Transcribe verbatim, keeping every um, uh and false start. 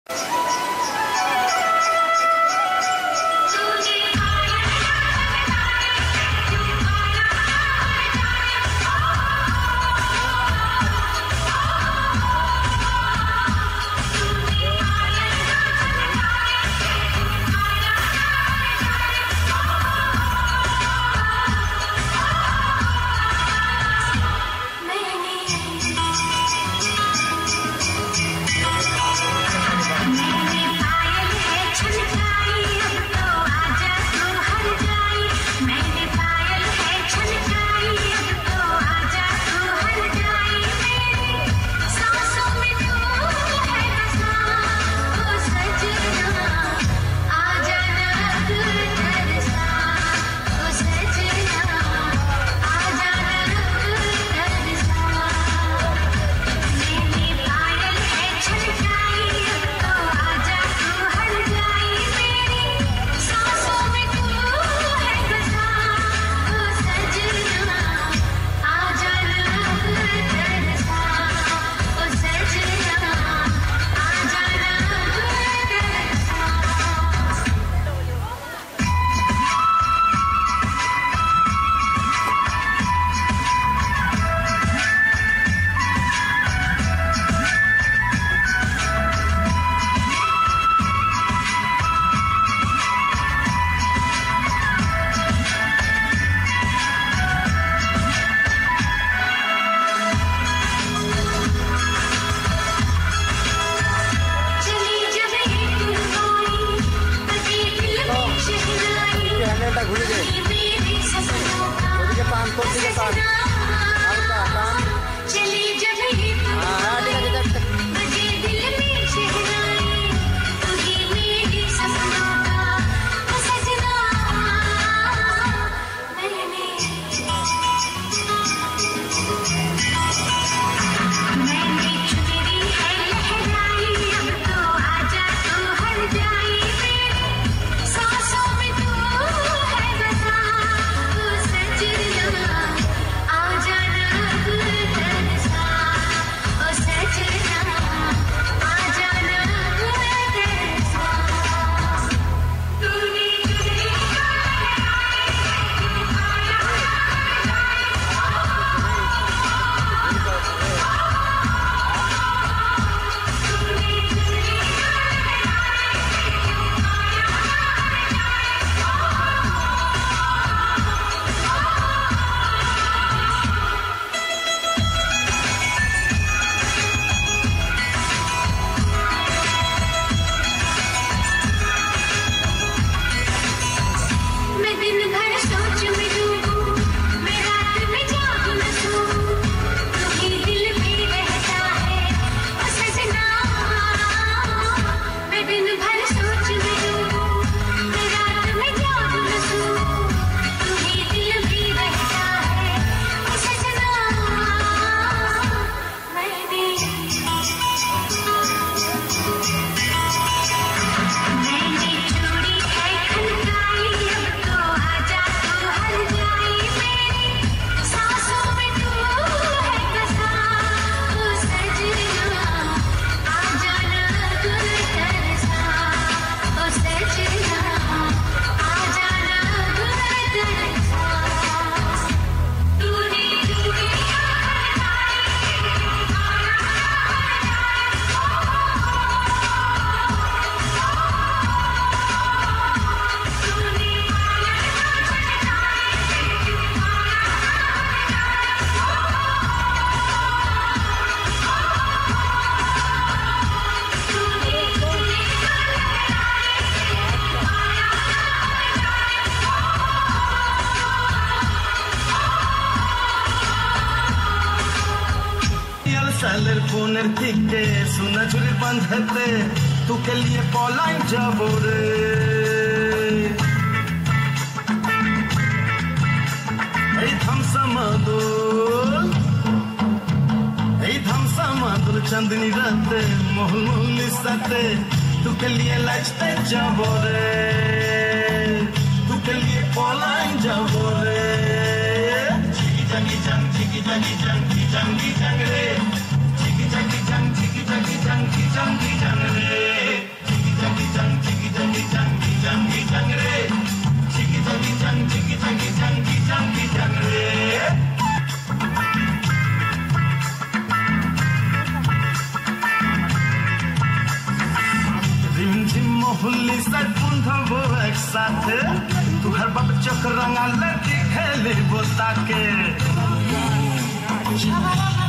Saler poner ticke suna churi bandhate tu ke liye polain jabo re ei tham samadul ei tham samadul chandni rate mohul mohul sate tu ke liye lachte jabo re tu ke liye polain jabo re chiki jangi jang chiki jangi jang chiki jangi jang re Chiki jangi jang, chiki jangi jang, chiki jangi jang re. हुल्ली से पुंधबो एक साथे तू हर बाप चक्र रंगा लगी खेले बोता के